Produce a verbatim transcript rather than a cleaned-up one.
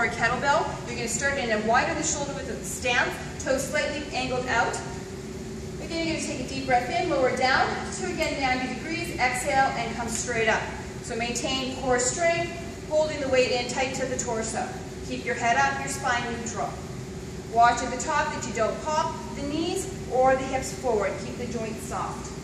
or a kettlebell. You're going to start in a wide on the shoulder width of the stance, toes slightly angled out. Again, you're going to take a deep breath in, lower down, to again ninety degrees, exhale, and come straight up. So maintain core strength, holding the weight in tight to the torso. Keep your head up, your spine neutral. Watch at the top that you don't pop the knees or the hips forward. Keep the joints soft.